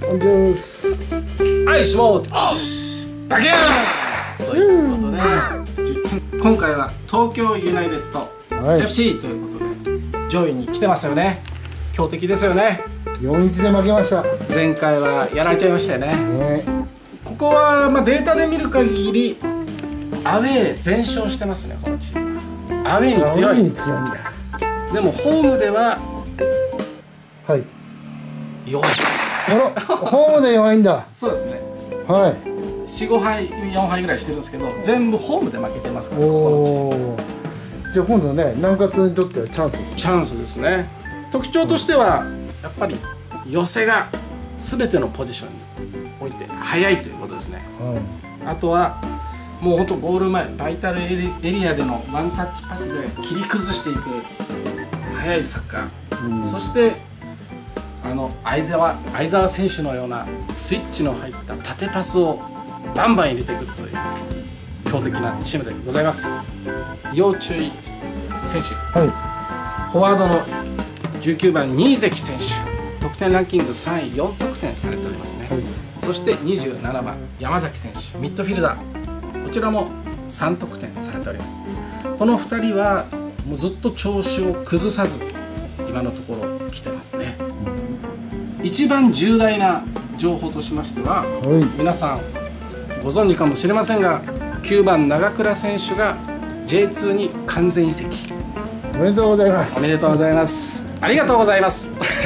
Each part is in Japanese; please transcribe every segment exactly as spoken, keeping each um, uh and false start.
です。 はい、しもうバキューンということで、今回は東京ユナイテッド エフシー ということで上位に来てますよね。強敵ですよね。 よんたいいちで負けました。 前回はやられちゃいましたよね。ね、ここはまあデータで見る限りアウェー全勝してますね、このチーム。アウェーに強い。アウェーに強いんだ。でもホームでははい弱い。 あら、ホームで弱いんだ。 そうですね。 はい。 四五敗、四敗ぐらいしてるんですけど、全部ホームで負けてますから、ここのチーム。 じゃあ今度ね、南葛にとってはチャンスですね。 チャンスですね。特徴としてはやっぱり寄せがすべてのポジションに置いて速いということですね。うん、あとはもう本当ゴール前バイタルエリアでのワンタッチパスで切り崩していく速いサッカー、うん、そしてあの相澤相澤選手のようなスイッチの入った縦パスをバンバン入れてくるという強敵なチームでございます。要注意選手、はい、フォワードのじゅうきゅうばん新関選手、得点ランキングさんい、よんとくてんされておりますね。はい、そしてにじゅうななばん山崎選手、ミッドフィルダー、こちらもさんとくてんされております。このふたりはもうずっと調子を崩さず今のところ来てますね。うん、一番重大な情報としましては、はい、皆さんご存知かもしれませんが、きゅうばん長倉選手が ジェイツー に完全移籍。 おめでとうございます。 おめでとうございます。ありがとうございます。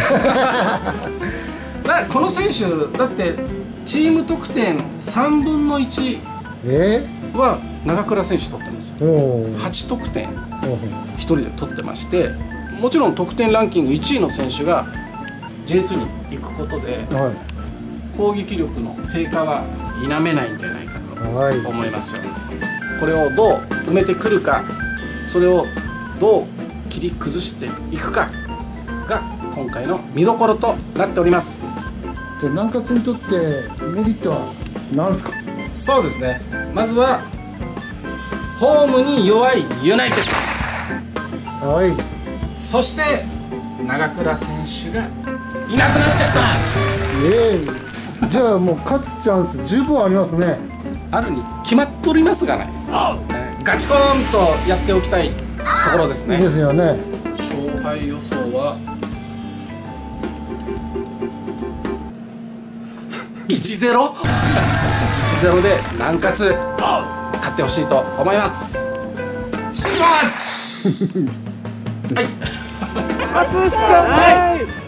だこの選手だってチーム得点さんぶんのいちは長倉選手取ってますよ。はちとくてんひとりで取ってまして、もちろん得点ランキングいちいの選手が ジェイツー に行くことで、はい、攻撃力の低下は否めないんじゃないかと思いますよ。はい、これをどう埋めてくるか、それをどう切り崩していくかが今回の見どころとなっております。 で南葛にとってメリットは何ですか？ そうですね、まずはホームに弱いユナイテッド、はい、そして長倉選手がいなくなっちゃった。 ええー、じゃあもう勝つチャンス十分ありますね。 あるに決まっておりますがね、ガチコーンとやっておきたいところですね。 ですよね。 勝敗予想は いちゼロ いちゼロ で南葛勝ってほしいと思います。シュワッチはい勝つしかない。